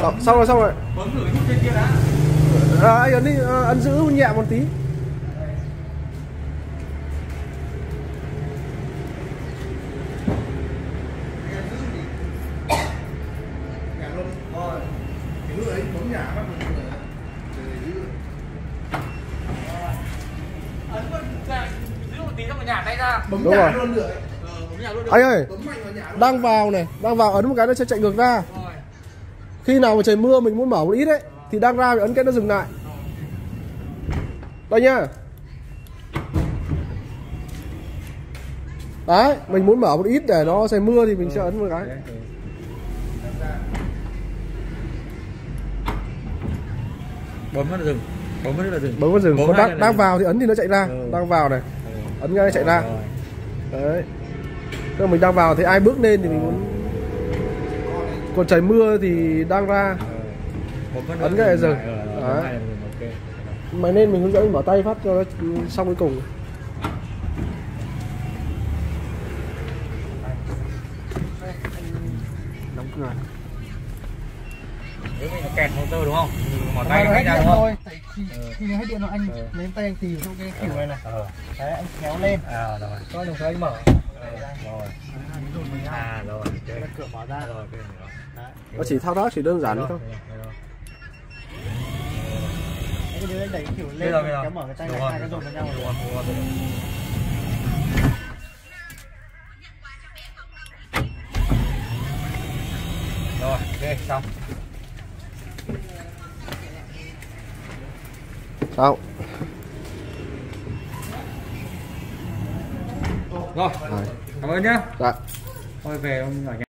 Xong rồi. Bấm thử chút trên kia đã. Anh ấn đi, ấn giữ nhẹ một tí. Bấm Đúng nhả rồi. luôn được. Anh ơi, Bấm mạnh vào nhả luôn. đang vào này, đang vào ấn một cái nó sẽ chạy ngược ra. Khi nào mà trời mưa mình muốn mở một ít đấy thì đang ra ấn cái nó dừng lại. Đây nhá. Đấy, mình muốn mở một ít để nó trời mưa thì mình sẽ ấn một cái. Bấm nó dừng. Bấm nó dừng. Bấm vào dừng. Còn đang vào thì ấn thì nó chạy ra. Đang vào này. Ấn ngay chạy ra. Đấy. Nếu mình đang vào thì ai bước lên thì mình muốn. Còn trời mưa thì đang ra. Ấn cái này dừng. Đấy. Mày nên mình hướng dẫn mở tay phát cho nó xong cuối cùng. Đóng cửa. Nếu mình kẹt motor đúng không? Mở Tay tay nó ra hết đúng không? thôi. Khi hết điện rồi anh lấy tay anh tìm trong cái kiểu này này. Đấy anh kéo lên. Rồi. Cho đồng thời anh mở. Rồi. Rồi. Cửa mở ra rồi. Nó chỉ thao tác chỉ đơn giản thôi. Anh nhớ anh đẩy kiểu lên kéo mở cái tay này hai cái dồn vào nhau rồi. Rồi, ok, xong. Xong. Rồi, cảm ơn nhá. Dạ. Thôi về ông nhỏ nhà.